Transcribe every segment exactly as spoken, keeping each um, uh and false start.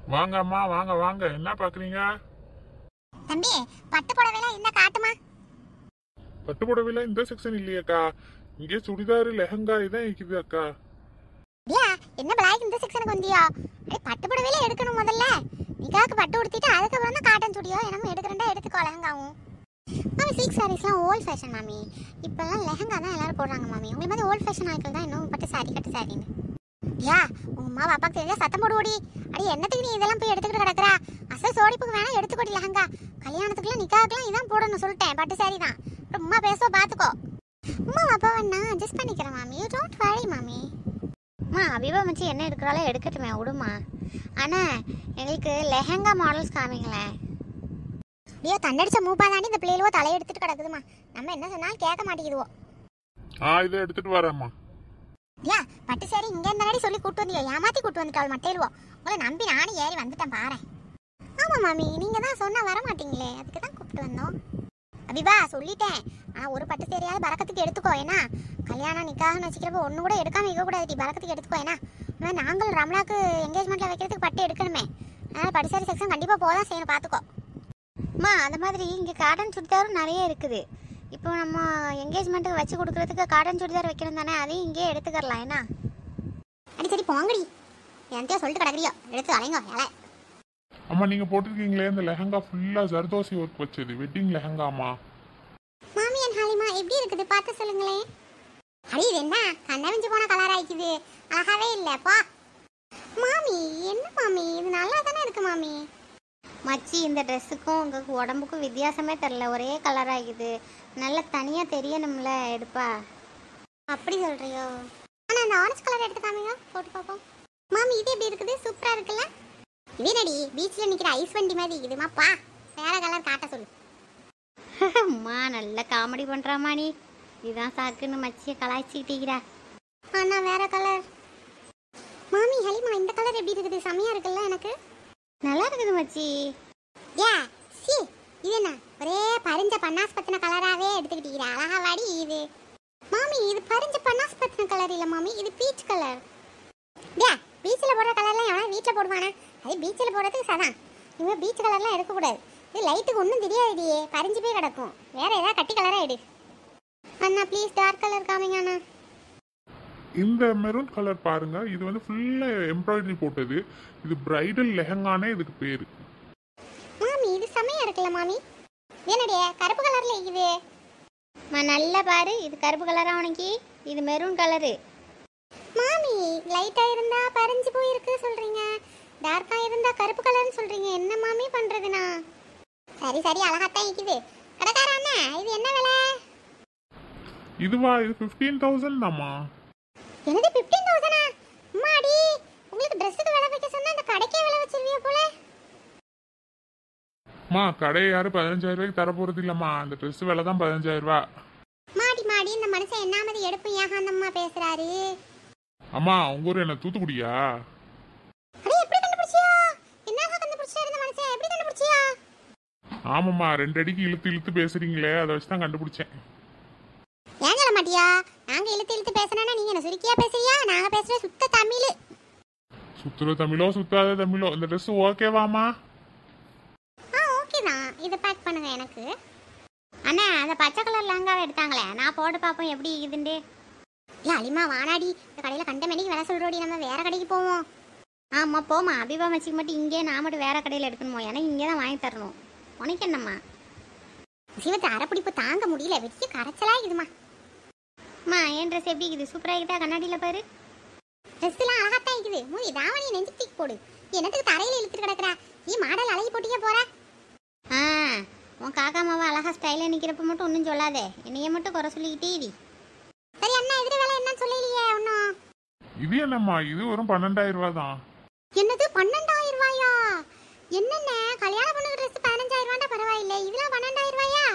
வாங்க அம்மா, வாங்க வாங்க. என்ன பாக்குறீங்க? தம்பி, பட்டு புடவைல என்ன காட்டுமா? பட்டு புடவைல இந்த செக்ஷன் இல்லையக்கா. இங்கே சுடிதாரு லெஹங்கா இதான் இருக்குது அக்கா. யா, என்ன பிளாக் இந்த செக்ஷனுக்கு வந்தியா? அட பட்டு புடவைல எடுக்கணும் முதல்ல. நிக்காக்கு பட்டு உடுத்திட்டு அதுக்கு அப்புறம் தான் காட்டன் சுடியோ என்னமோ எடுக்கறேன்டா எடுத்துக்கோ லெஹங்காவும். மாமி சில்க் சாரீஸ்லாம் ஓல்ட் ஃபேஷன் மாமி. இப்பெல்லாம் லெஹங்கா தான் எல்லாரும் போடுறாங்க மாமி. உங்களுக்கு மாதிரி ஓல்ட் ஃபேஷன் ஆட்கள் தான் இன்னும் பட்டு சாரி கட்டு சாரின்னு. யா, உங்க அம்மா அப்பாக்கு தெரிஞ்சா சத்தம் போடுவோடி. அடி என்னத்துக்கு நீ இதெல்லாம் போய் எடுத்துக்கிட்டு கிடக்குறா? அசல் சோடிப்புக்கு வேணா எடுத்துக்கோடி லெஹங்கா. கல்யாணத்துக்குலாம் நிக்காக்குலாம் இதான் போடணும் சொல்லிட்டேன். பட்டு சாரி தான். ரொம்ப பேசோ பாத்துக்கோ. அம்மா அப்பா வேணா அட்ஜஸ்ட் பண்ணிக்கிறேன் மாமி. யூ டோன்ட் வரி மாமி. அம்மா அபிபா மச்சி என்ன எடுக்கிறாளோ எடுக்கட்டுமே விடுமா. ஆனால் எங்களுக்கு லெஹங்கா மாடல்ஸ் காமிங்களேன். ஐயோ தண்டடிச்ச மூப்பா தாண்டி இந்த பிள்ளைகளோ தலையை எடுத்துட்டு கிடக்குதுமா. நம்ம என்ன சொன்னாலும் கேட்க மாட்டேங்குதுவோ. ஆ இதை எடுத்துட்டு வரேம்மா. யா பட்டு சாரி இங்கே இருந்தாடி சொல்லி கூட்டு வந்தியோ. ஏமாத்தி கூட்டு வந்துட்டாள் மட்டையிலுவோ. உங்களை நம்பி நானும் ஏறி வந்துட்டேன் பாரு. ஆமாம் மாமி, நீங்கள் தான் சொன்னால் வர மாட்டீங்களே, அதுக்கு தான் கூப்பிட்டு வந்தோம். அபிபா சொல்லிட்டேன். ஆனால் ஒரு பட்டு சேரியாவது பறக்கத்துக்கு எடுத்துக்கோ. ஏன்னா கல்யாணம் நிக்காகன்னு வச்சுக்கிறப்ப ஒன்று கூட எடுக்காமல் இருக்கக்கூடாது. பறக்கத்துக்கு எடுத்துக்கோ. ஏன்னா ஆனால் நாங்கள் ரம்லாக்கு என்கேஜ்மெண்ட்டில் வைக்கிறதுக்கு பட்டு எடுக்கணுமே. அதனால் பட்டு சாரி செக்ஷன் கண்டிப்பாக போக தான் செய்யணும், பார்த்துக்கோ. அம்மா அந்த மாதிரி இங்கே காட்டன் சுடிதாரும் நிறைய இருக்குது. இப்போ நம்ம என்கேஜ்மெண்ட்டுக்கு வச்சு கொடுக்குறதுக்கு காட்டன் சுடிதார் வைக்கணும் தானே, அதையும் இங்கேயே எடுத்துக்கலாம். ஏன்னா அடி சரி போங்கடி, என்கிட்ட சொல்லிட்டு கிடக்குறியோ எடுத்து அலைங்கோ ஏழை. அம்மா நீங்க போட்டிருக்கீங்களே இந்த லெஹங்கா ஃபுல்லா ஜர்தோசி ஒர்க் வச்சது வெட்டிங் லெஹங்காமா. மாமி அண்ட் ஹாலிமா எப்படி இருக்குது பார்த்து சொல்லுங்களேன். அடி இது என்ன கண்ணவிஞ்சு போன கலர் ஆயிக்குது, அழகாவே இல்லப்பா. மாமி என்ன மாமி இது நல்லா தானே இருக்கு மாமி. மச்சி இந்த ட்ரெஸ்ஸுக்கும் உங்களுக்கு உடம்புக்கும் வித்தியாசமே தெரில, ஒரே கலர் ஆகிக்குது. நல்லா தனியாக தெரியணும்ல எடுப்பா. அப்படி சொல்கிறியோ? ஆனால் அந்த ஆரஞ்சு கலர் எடுத்து காமிங்க போட்டு பார்ப்போம். மாமி இது எப்படி இருக்குது, சூப்பராக இருக்குல்ல. இதேடி பீச்சில் நிற்கிற ஐஸ் வண்டி மாதிரி இருக்குதுமாப்பா. வேற கலர் காட்ட சொல்லு. அம்மா நல்ல காமெடி பண்ணுறாம்மா நீ. இதுதான் சாக்குன்னு மச்சியை கலாய்ச்சிக்கிட்டீங்கிறா. அண்ணா வேற கலர். மாமி ஹலிமா இந்த கலர் எப்படி இருக்குது, செம்மையா இருக்குல்ல. எனக்கு நல்லா இருக்குது மச்சி. ஏ சி இது என்ன ஒரே பரிஞ்ச பன்னாஸ் பத்தின கலராகவே எடுத்துக்கிட்டீங்களா, அழகா வாடி இது. மாமி இது பரிஞ்ச பன்னாஸ் பத்தின கலர் இல்லை மாமி, இது பீச் கலர். ஏ பீச்சில் போடுற கலர்லாம் எவனா வீட்டில் போடுவானா? அது பீச்சில் போடுறதுக்கு சதான். இவங்க பீச் கலர்லாம் எடுக்கக்கூடாது. இது லைட்டுக்கு ஒன்றும் தெரியாதுடியே, பறிஞ்சு போய் கிடக்கும். வேற ஏதாவது கட்டி கலராக எடு அண்ணா. ப்ளீஸ் டார்க் கலர் காமிங்க அண்ணா. இந்த மெரூன் கலர் பாருங்க, இது வந்து ஃபுல்லா எம்ப்ராய்டரி போட்டது. இது பிரைடல் லெஹங்கானே இதுக்கு பேரு. மாமி இது செமையா இருக்குல்ல மாமி. என்னடியே கருப்பு கலர்ல இருக்குது. மா நல்லா பாரு, இது கருப்பு கலரா உனக்கு, இது மெரூன் கலரு. மாமி லைட்டா இருந்தா பறிஞ்சு போயிருக்கு சொல்றீங்க, டார்க்கா இருந்தா கருப்பு கலர்னு சொல்றீங்க. என்ன மாமி பண்றதுனா? சரி சரி அழகாத்தான் இருக்குது. கடைக்கார அண்ணா இது என்ன விலை? இதுவா இது பதினைந்து ஆயிரம் தாம்மா. என்னது பதினைந்து ஆயிரம்? அம்மாடி உங்களுக்கு Dressக்கு விலை வைக்க சொன்னா அந்த கடைக்கே விலை வச்சிருவீங்க போல. மா கடையை யாரு பதினஞ்சாயிரம் ரூபாய்க்கு தர போறது இல்லம்மா. அந்த ட்ரெஸ் விலை தான் பதினஞ்சாயிரம் ரூபாய். மாடி மாடி இந்த மனுஷன் என்னாமது எடுப்பு ஏகாந்தம்மா பேசுறாரு. அம்மா உங்க ஊர் என்ன தூத்துக்குடியா? அடே எப்படி கண்டுபிடிச்சியா? என்னங்க கண்டுபிடிச்சாரு இந்த மனுஷன், எப்படி கண்டுபிடிச்சியா? ஆமாம்மா ரெண்டு அடிக்கு இழுத்து இழுத்து பேசுறீங்களே, அதை வச்சு தான் கண்டுபிடிச்சேன். ஏன் சொல்ல மாட்டியா? நாங்க இழுத்து இழுத்து பேசுனா நீங்க என்ன சுருக்கியா பேசுறியா? நாங்க பேசுற சுத்த தமிழ். சுத்துற தமிழோ சுத்தாத தமிழோ இந்த ட்ரெஸ் ஓகேவாமா? ஆ ஓகே தான். இதை பேக் பண்ணுங்க எனக்கு. அண்ணா அந்த பச்சை கலர் லெஹங்காவை எடுத்தாங்களே, நான் போட்டு பார்ப்போம் எப்படி இருக்குதுண்டு. ஏ அலிமா வானாடி, இந்த கடையில் கண்ட மணிக்கு வேலை சொல்கிறோடி, நம்ம வேற கடைக்கு போவோம். ஆமாம் போமா. அபிபா மச்சிக்கு மட்டும் இங்கே, நான் மட்டும் வேற கடையில் எடுக்கணுமோ? ஏன்னா இங்கே தான் வாங்கி தரணும். உனக்கு என்னம்மா சிவத்து அரைப்பிடிப்பு தாங்க முடியல, வெறிய கரைச்சலா இதுமா. அம்மா என் ட்ரெஸ் எப்படி இருக்குது, சூப்பராக இருக்குதா? கண்ணாடியில் பாரு. ட்ரெஸ்லாம் அழகாத்தான் இருக்குது. மூவி தாவணியை நெஞ்சு தூக்கி போடு. என்னத்துக்கு தரையில் இழுத்துட்டு கிடக்குறா? நீ மாடல் அழகி போட்டிக்க போற. ஆ உன் காக்கா மாவா அழகா ஸ்டைலில் நிற்கிறப்ப மட்டும் ஒன்றும் சொல்லாதே, என்னைய மட்டும் குறை சொல்லிக்கிட்டே இரு. சரி அண்ணா எதிர வேலை என்ன சொல்லலையே ஒன்றும். இது என்னம்மா இது வெறும் பன்னெண்டாயிரம் ரூபாய் தான். என்னது பன்னெண்டாயிரம் ரூபாயா? என்னென்ன கல்யாண பொண்ணுக்கு ட்ரெஸ் பதினஞ்சாயிரம் ரூபாண்டா பரவாயில்லை, இதெல்லாம் பன்னெண்டாயிரம் ரூபாயா?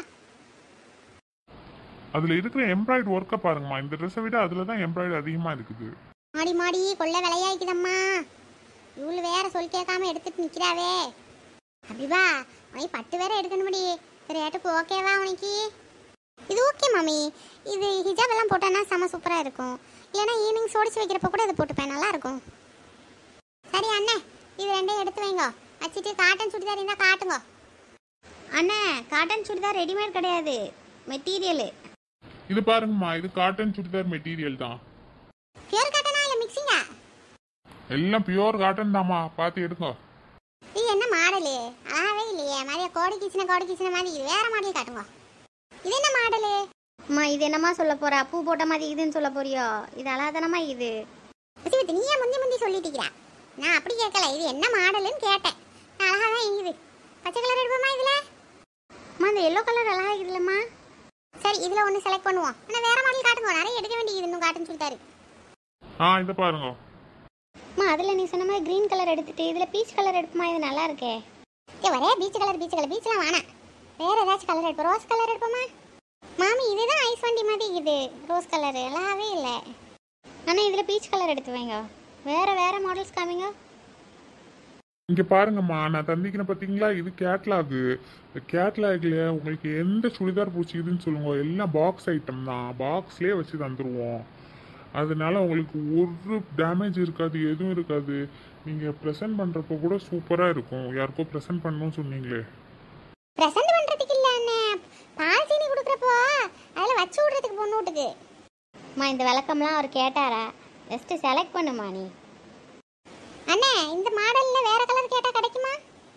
அதுல இருக்கிற எம்ப்ராய்டரி ஒர்க்கை பாருங்கம்மா. இந்த ட்ரெஸ்ஸை விட அதுல தான் எம்ப்ராய்டரி அதிகமா இருக்குது. மாடி மாடி கொள்ள விலையாய்க்குதம்மா. இவ்வளவு வேற சொல் கேட்காம எடுத்துட்டு நிக்கிறாவே. அபிபா உனக்கு பட்டு வேற எடுக்கணும்படி. ரேட்டுக்கு ஓகேவா உனக்கு? இது ஓகே மாமி. இது ஹிஜாப் எல்லாம் போட்டோன்னா செம சூப்பரா இருக்கும். இல்லைன்னா ஈவினிங் சோடிச்சு வைக்கிறப்ப கூட இதை போட்டுப்பேன், நல்லா இருக்கும். சரி அண்ணே இது ரெண்டையும் எடுத்து வைங்க. வச்சுட்டு காட்டன் சுடிதார் இருந்தால் காட்டுங்க. அண்ணே, காட்டன் சுடிதார் ரெடிமேட் கிடையாது, மெட்டீரியலு. இது பாருங்கம்மா, இது காட்டன் சுடிதார் மெட்டீரியல் தான். பியூர் காட்டனா இல்லை மிக்சிங்கா? எல்லாம் பியூர் காட்டன் தாம்மா, பார்த்து எடுங்க. இது என்ன மாடலு? அழகாவே இல்லையே, மாதிரியா கோடி கிச்சனை கோடி கிச்சனை மாதிரி. இது வேற மாடல் காட்டுங்க. இது என்ன மாடலு? அம்மா, இது என்னம்மா சொல்ல போறா? பூ போட்ட மாதிரி இதுன்னு சொல்ல போறியோ? இது அழகாதானம்மா இது. நீயே முந்தி முந்தி சொல்லிட்டீங்களா? நான் அப்படி கேட்கல, இது என்ன மாடலுன்னு கேட்டேன். அழகா தான் இருக்குது. பச்சை கலர் எடுப்போமா இதில்? அம்மா, இந்த எல்லோ கலர் அழகா இருக்குல்லம்மா. சரி, இதில் ஒன்று செலக்ட் பண்ணுவோம். ஆனால் வேற மாடல் காட்டுங்க, நிறைய எடுக்க வேண்டியது இன்னும் காட்டுன்னு சொல்லிட்டாரு. ஆ, இதை பாருங்க. அம்மா, அதில் நீ சொன்ன மாதிரி க்ரீன் கலர் எடுத்துட்டு இதில் பீச் கலர் எடுப்புமா, இது நல்லா இருக்கே. ஏ, ஒரே பீச் கலர் பீச் கலர் பீச்லாம் வேணாம். வேற ஏதாச்சும் கலர் எடுப்போம். ரோஸ் கலர் எடுப்போமா? மாமி, இதுதான் ஐஸ் வண்டி மாதிரி இருக்குது. ரோஸ் கலர் அழகாவே இல்லை. ஆனால் இதில் பீச் கலர் எடுத்து வைங்க. வேற வேற மாடல்ஸ் காமிங்க. இங்க பாருங்கம்மா, நான் தந்திக்கின பார்த்தீங்களா, இது கேட்லாகு. இந்த கேட்லாக்ல உங்களுக்கு எந்த சுடிதார் பிடிச்சிக்குதுன்னு சொல்லுங்க. எல்லாம் பாக்ஸ் ஐட்டம் தான், பாக்ஸ்லேயே வச்சு தந்துடுவோம். அதனால உங்களுக்கு ஒரு டேமேஜ் இருக்காது, எதுவும் இருக்காது. நீங்கள் ப்ரெசென்ட் பண்ணுறப்போ கூட சூப்பராக இருக்கும். யாருக்கோ ப்ரெசென்ட் பண்ணணும்னு சொன்னீங்களே. ப்ரெசென்ட் பண்ணுறதுக்கு இல்லை அண்ணே, பால் சீனி கொடுக்குறப்போ அதில் வச்சு விட்றதுக்கு பொண்ணு வீட்டுக்கு. அம்மா, இந்த விளக்கம்லாம் அவர் கேட்டாரா? ஜஸ்ட்டு செலக்ட் பண்ணுமா நீ. அண்ணே, இந்த மாடலில் வேற கலர் கேட்டால் கிடைக்குமா?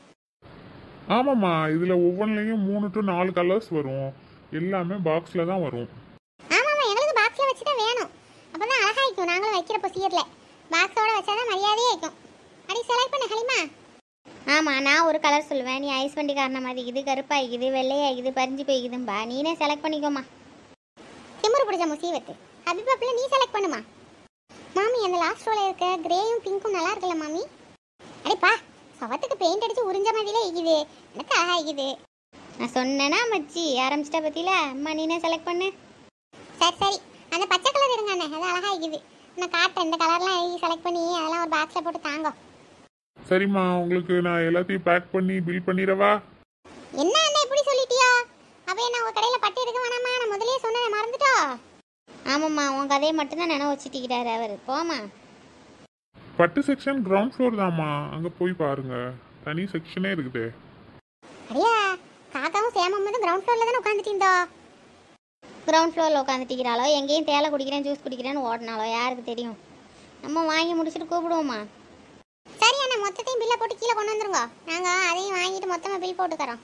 ஆமாம்மா, இதில் ஒவ்வொன்றிலையும் மூணு டு நாலு கலர்ஸ் வரும். எல்லாமே பாக்ஸில் தான் வரும். ஆமாம்மா, எங்களுக்கு பாக்ஸில் வச்சு தான் வேணும். அப்போ தான் அழகாகிக்கும். நாங்களும் வைக்கிறப்போ சீரில் பாக்ஸோட வச்சா தான் மரியாதையே வைக்கும். அப்படி செலக்ட் பண்ண ஹலிமா. ஆமாம், நான் ஒரு கலர் சொல்லுவேன். நீ ஐஸ் வண்டி காரணம் மாதிரிக்குது, கருப்பாகிக்குது, வெள்ளையாகிக்குது, பறிஞ்சு போய்க்குதும்பா. நீனே செலக்ட் பண்ணிக்கோமா. திமுரு பிடிச்ச முசீவத்து. ஹபிபாப்பில் நீ செலக்ட் பண்ணுமா. மாமி, அந்த லாஸ்ட் ரோல இருக்க கிரேயும் பிங்க்கும் நல்லா இருக்குல்ல மாமி? அடிப்பா, சவத்துக்கு பெயிண்ட் அடிச்சு உறிஞ்ச மாதிரிலே இருக்குது. எனக்கு அழகா இருக்குது. நான் சொன்னேன்னா மச்சி ஆரம்பிச்சிட்டா பத்தியில. அம்மா, நீனே செலக்ட் பண்ணு. சரி சரி, அந்த பச்சை கலர் எடுங்க அண்ணே, அது அழகா இருக்குது. நான் காட்டுறேன். இந்த கலர்லாம் எழுதி செலக்ட் பண்ணி அதெல்லாம் ஒரு பாக்ஸில் போட்டு தாங்க. சரிம்மா, உங்களுக்கு நான் எல்லாத்தையும் பேக் பண்ணி பில் பண்ணிடவா? என்ன அண்ணே இப்படி சொல்லிட்டியோ? அப்போ என்ன உங்கள் கடையில் பட்டு எடுக்க வேணாமா? நான் முதலே சொன்னேன், மறந்துட்டோ? ஆமாம்மா, உன் கதையை மட்டும்தான் நினைவு வச்சுட்டிக்கிறாரு அவர். போமா. பட்டு செக்ஷன் கிரவுண்ட் ஃப்ளோர் தாம்மா, அங்கே போய் பாருங்க. தனி செக்ஷனே இருக்குது. அடியா, காக்காவும் சேமம்மதும் கிரவுண்ட் ஃப்ளோரில் தானே உட்காந்துட்டீங்களோ? கிரவுண்ட் ஃப்ளோரில் உட்காந்துட்டிக்கிறாளோ, எங்கேயும் தேலை குடிக்கிறேன் ஜூஸ் குடிக்கிறேன்னு ஓடினாலோ யாருக்கு தெரியும்? நம்ம வாங்கி முடிச்சுட்டு கூப்பிடுவோமா? சரி அண்ணா, மொத்தத்தையும் பில்லை போட்டு கீழே கொண்டு வந்துருங்க. நாங்கள் அதையும் வாங்கிட்டு மொத்தமாக பில் போட்டு தரோம்.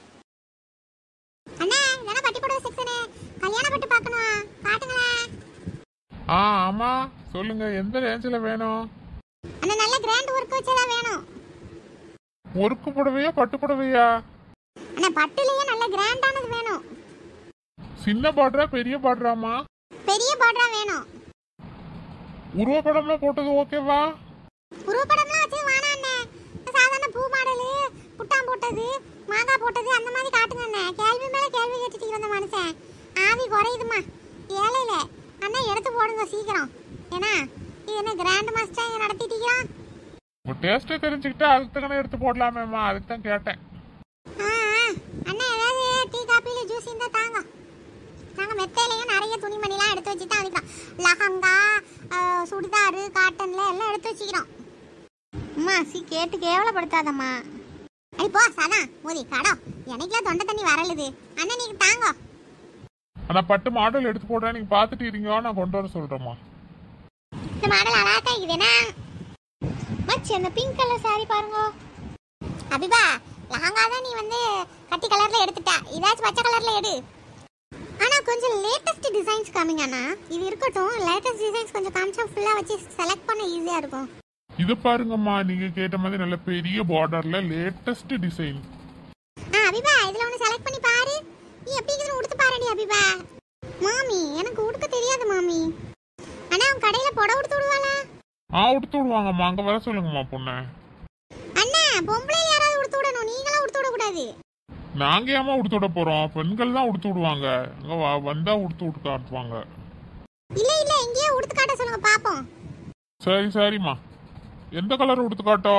அண்ணா, இதெல்லாம் பட்டி போடுற செக்ஷனு. கல்யாண பட்டு பார்க்கணும், காட்டுங்களேன். ஆ, ஆமாம், சொல்லுங்க, எந்த ரேஞ்சில் வேணும்? அண்ணா, நல்ல கிராண்ட் ஒர்க் வச்சதா வேணும். ஒர்க்கு புடவையா பட்டு புடவையா? அண்ணா, பட்டுலயே நல்ல கிராண்டானது வேணும். சின்ன பார்டரா பெரிய பார்டராமா? பெரிய பார்டரா வேணும். உருவப்படம்லாம் போட்டது ஓகேவா? உருவப்படம்லாம் வச்சு வேணாம் அண்ணே. சாதாரண பூ மாடலு, புட்டாம் போட்டது, மாங்காய் போட்டது அந்த மாதிரி காட்டுங்க அண்ணே. கேள்வி மேல கேள்வி கேட்டுட்டு வந்த மனுஷன் ஆவி குறையுதுமா ஏழையில. அண்ணா, எடுத்து போடுங்க சீக்கிரம். ஏன்னா இது என்ன கிராண்ட் மாஸ்டர் நடத்திட்டீங்க? உங்க டேஸ்ட்டை தெரிஞ்சுக்கிட்டா அதுக்கு தக்கன எடுத்து போடலாமேம்மா, அதுக்கு தான் கேட்டேன். ஆ அண்ணா, ஏதாவது டீ காப்பியில் ஜூஸ் இருந்தால் தாங்க. நாங்கள் மெத்தையிலையும் நிறைய துணிமணிலாம் எடுத்து வச்சு தான் அனுப்பிக்கிறோம். லஹங்கா, சுடிதாரு, காட்டன்ல எல்லாம் எடுத்து வச்சுக்கிறோம். அம்மா, சி கேட்டு கேவலப்படுத்தாதம்மா. அடி போ சதா மோதி கடோ, எனக்குலாம் தொண்டை தண்ணி வரலுது. அண்ணா, நீங்க தாங்க. ஆனால் பட்டு மாடல் எடுத்து போடுறேன், நீங்கள் பார்த்துட்டு இருங்க, நான் கொண்டு வர சொல்கிறேம்மா. இந்த மாடல் அழகா இருக்குதுண்ணா. மச்சி, அந்த பிங்க் கலர் சாரி பாருங்க. அபிபா, லஹங்கா தான் நீ வந்து கட்டி கலர்ல எடுத்துட்டா, இதாச்சும் பச்சை கலர்ல எடு. ஆனா கொஞ்சம் லேட்டஸ்ட் டிசைன்ஸ் காமிங்க அண்ணா. இது இருக்கட்டும், லேட்டஸ்ட் டிசைன்ஸ் கொஞ்சம் காமிச்சா ஃபுல்லா வச்சு செலக்ட் பண்ண ஈஸியா இருக்கும். இது பாருங்கம்மா, நீங்க கேட்ட மாதிரி நல்ல பெரிய பார்டர்ல லேட்டஸ்ட் டிசைன். ஆ அபிபா, இதுல ஒன்னு செலக்ட் பண்ணி பாரு. நீ எப்படி இதுல உடுத்து பாருடி அபிபா. மாமி, எனக்கு உடுக்க தெரியாது மாமி. அண்ணா, உன் கடையில புடவை உடுத்து விடுவாளா? ஆ, உடுத்து விடுவாங்கம்மா, அங்க வர சொல்லுங்கம்மா பொண்ணு. அண்ணா, பொம்பளையில யாராவது உடுத்து விடணும், நீங்களா உடுத்து விட கூடாது. நாங்க ஏமா உடுத்து விட போறோம்? பெண்கள் தான் உடுத்து விடுவாங்க. அங்க வந்தா உடுத்து விட்டு காட்டுவாங்க. இல்ல இல்ல, இங்கேயே உடுத்து காட்ட சொல்லுங்க பாப்போம். சரி சரிம்மா, எந்த கலர் உடுத்து காட்டோ?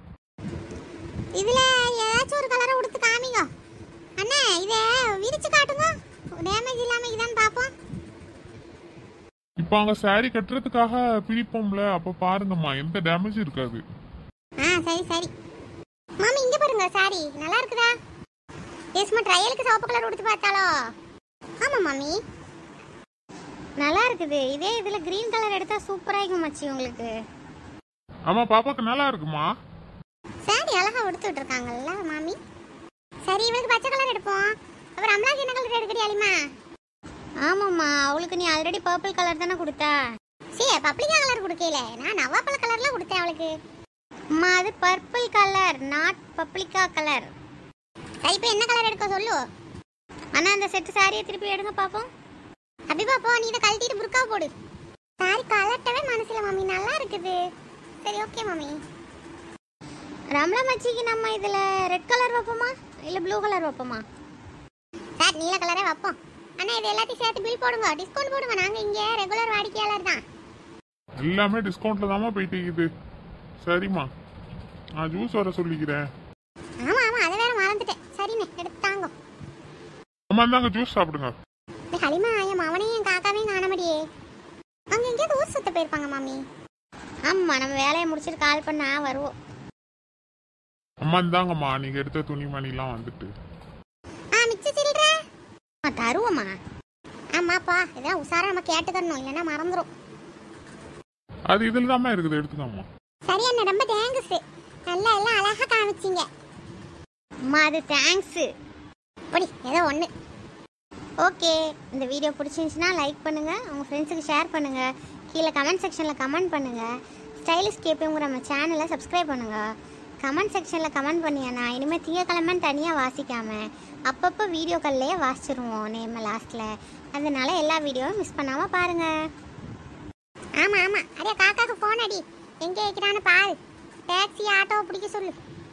இதுல ஏதாச்சும் ஒரு கலரை உடுத்து காமிங்க. அண்ணா, இத விரிச்சு காட்டுங்க, டேமேஜ் இல்லாம இதான் பாப்போம். இப்போ அங்க சாரி கட்டுறதுக்காக பிரிப்போம்ல, அப்ப பாருங்கம்மா, எந்த டேமேஜ் இருக்காது. ஆ சரி சரி. மாமி இங்க பாருங்க சாரி நல்லா இருக்குதா? ஏஸ்மா ட்ரையலுக்கு சிவப்பு கலர் கொடுத்து பார்த்தாலோ? ஆமா மாமி நல்லா இருக்குது. இதே இதுல கிரீன் கலர் எடுத்தா சூப்பரா இருக்கும் மச்சி உங்களுக்கு. ஆமா பாப்பாக்கு நல்லா இருக்குமா? சாரி அழகா உடுத்துட்டு இருக்காங்கல்ல மாமி. சரி இவளுக்கு பச்சை கலர் எடுப்போம். அப்புறம் அம்லாக்கு என்ன கலர் எடுக்கடி அலிமா? ஆமாம்மா அவளுக்கு நீ ஆல்ரெடி பர்பிள் கலர் தானே கொடுத்தா. சரி பப்ளிகா கலர் கொடுக்கல, நான் நவாப்பழ கலர்ல கொடுத்தேன் அவளுக்கு. அம்மா அது பர்பிள் கலர் நாட் பப்ளிகா கலர். சரி இப்போ என்ன கலர் எடுக்க சொல்லு. அண்ணா அந்த செட்டு சாரியை திருப்பி எடுங்க பாப்போம். அபிபா போ நீ இதை கழட்டிட்டு புர்கா போடு. சாரி கலட்டவே மனசுல மாமி நல்லா இருக்குது. சரி ஓகே மாமி. ரம்லா மச்சிக்கு நம்ம இதுல ரெட் கலர் வைப்போமா இல்ல ப்ளூ கலர் வைப்போமா? சார் நீல கலரே வைப்போம். அண்ணா இது எல்லாத்தையும் சேர்த்து பில் போடுங்க, டிஸ்கவுண்ட் போடுங்க. நாங்க இங்க ரெகுலர் வாடிக்கையாளர் தான். எல்லாமே டிஸ்கவுண்ட்ல தாமா போயிட்டு இருக்குது. சரிம்மா நான் ஜூஸ் வர சொல்லிக்கிறேன். ஆமா ஆமா அதை வேற மறந்துட்டேன். சரிண்ணே எடுத்தாங்க. அம்மா இந்தாங்க ஜூஸ் சாப்பிடுங்க. ஹலிமா என் மவனையும் என் காக்காவையும் காணமடியே. அவங்க எங்கேயாவது ஊர் சுத்த போயிருப்பாங்க மாமி. ஆமா நம்ம வேலையை முடிச்சுட்டு கால் பண்ணா வருவோம். அம்மா இந்தாங்கம்மா நீங்க எடுத்த துணிமணிலாம் வந்துட்டு. ஆ மிச்ச சில்ற தருவோமா? ஆமாப்பா இதான் உசாரா நம்ம கேட்டுக்கணும், இல்லைன்னா மறந்துடும். அது இதில் தாம்மா இருக்குது, எடுத்துக்கம்மா. சரி அண்ணா ரொம்ப தேங்க்ஸ். நல்லா எல்லாம் அழகா காமிச்சிங்க. அம்மா அது தேங்க்ஸ். படி ஏதோ ஒன்று. ஓகே இந்த வீடியோ பிடிச்சிருந்துச்சுன்னா லைக் பண்ணுங்கள், உங்கள் ஃப்ரெண்ட்ஸுக்கு ஷேர் பண்ணுங்கள், கீழே கமெண்ட் செக்ஷனில் கமெண்ட் பண்ணுங்கள். ஸ்டைலிஷ் கேபிங்கிற நம்ம சேனலை சப்ஸ்கிரைப் பண்ணுங்கள். கமெண்ட் செக்ஷனில் கமெண்ட் பண்ணியாண்ணா இனிமேல் திங்கக்கிழமை தனியாக வாசிக்காமல் அப்பப்போ வீடியோக்கள்லேயே வாசிச்சிருவோம் நேம் லாஸ்ட்டில். அதனால எல்லா வீடியோவும் மிஸ் பண்ணாமல் பாருங்கள். ஆமாம் ஆமாம் அடே காக்காவுக்கு ஃபோன் அடி, எங்கே வைக்கிறான்னு பாரு. டாக்ஸி ஆட்டோ பிடிக்க சொல்லு.